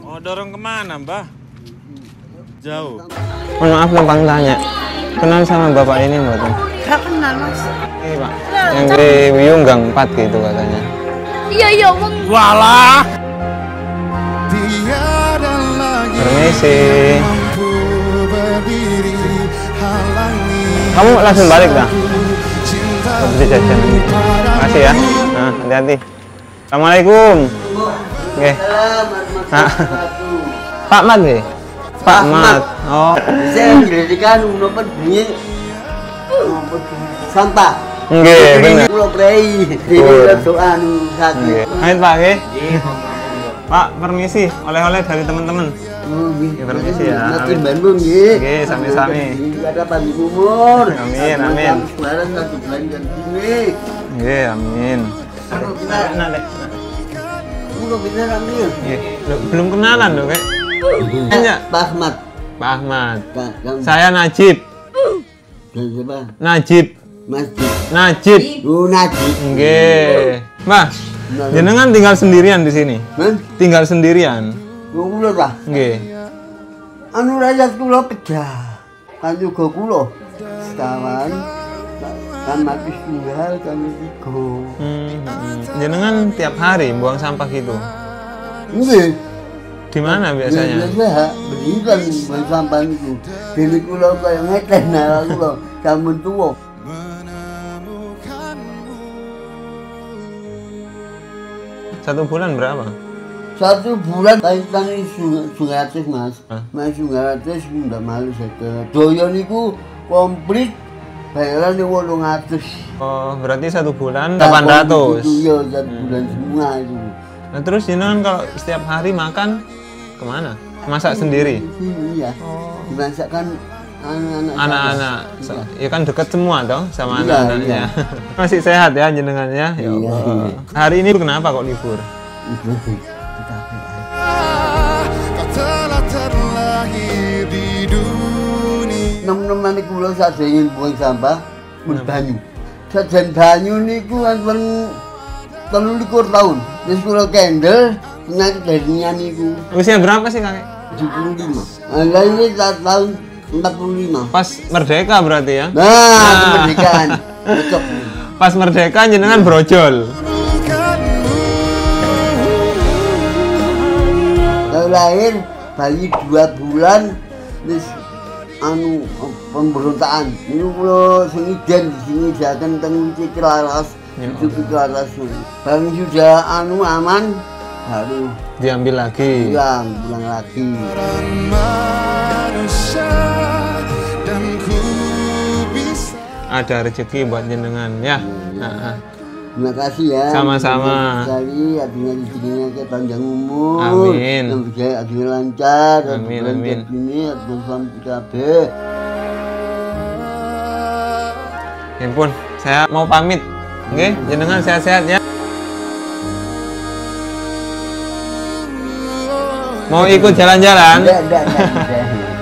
Oh, dorong kemana, Mbah? Jauh. Mohon maaf numpang tanya. Kenal sama bapak ini, Mbak? Gak kenal, Mas. Iya, Pak. Yang di Wiyung Gang 4 gitu katanya. Iya, Wong. Walah. Permisi. Kamu langsung balik dah? Beli jajan. Makasih ya. Nah, hati-hati. Assalamualaikum. Oke. Pak Mat nih. Pak Mat. Oh. Saya mendirikan nopo bunyi sampah. Nggih, bener. Pulau Prei. Di doa nu sakit. Ayo Pak, nggih. Pak, permisi, oleh-oleh dari teman-teman. Ya, permisi ya. Nanti Bandung nggih. Nggih, sami-sami. Ada panjang umur. Amin, amin. Sekarang satu bulan dan sini. Nggih, amin. Nah, Dek. Udah bener ambil. Nggih. Loh, belum kenalan loh, Kak. Nanya. Pak Ahmad. Pak Ahmad. Kamu Saya Najib. siapa? Najib. Masjid. Najib. Oh, Najib. Nggih. Mbah, jenengan tinggal sendirian di sini? Man, Tinggal sendirian? kulo ta. Nggih. Anu rakyat kulo pecah. Kan juga kulo. Sekawan. Kan mati tunggal kan tiga. Jenengan tiap hari buang sampah gitu? Nggih. Di mana biasanya? Biasa berikan buang sampah itu. Dene kulo kaya ngeten nah kulo sampun tuwa. Satu bulan berapa? Satu bulan kaitan sungai Aceh mas. Hah? Mas sungai Aceh ndak malu saya. Doyo niku komplit bayaran 800. Oh, berarti satu bulan 800. Iya, satu bulan semua itu. Nah, terus jenengan kalau setiap hari makan kemana? Masak sendiri? Iya. Dimasakkan Anak-anak, ya kan dekat semua dong sama Iya, anak-anaknya. Masih sehat ya jenengannya? Ya Iya, Allah. iya. Hari ini kenapa kok libur? Teman-teman niku kula sadaya buang sampah pun banyu. Sajen banyu niku wonten 23 tahun. Wis kula kendel penyakit darinya niku Usia berapa sih kakek? 75. Lah ini tahun 45. Pas merdeka berarti ya? Nah, kemerdekaan. Cocok. Pas merdeka jenengan brojol. Kalau lahir bayi 2 bulan wis anu pemberontakan. Ini kula sing ijen di sini jaken teng Ciklaras. Itu Ciklaras. Bang sudah anu aman baru Diambil lagi. pulang lagi. Ada rezeki buat jenengan ya. Terima kasih ya. Sama-sama. Sekali artinya rezekinya ke panjang umur. Amin. Yang berjaya artinya lancar. Amin, amin. Ini artinya sampai kabeh. Ya pun, saya mau pamit. Oke, jenengan sehat-sehat ya. Mau ikut jalan-jalan? Enggak.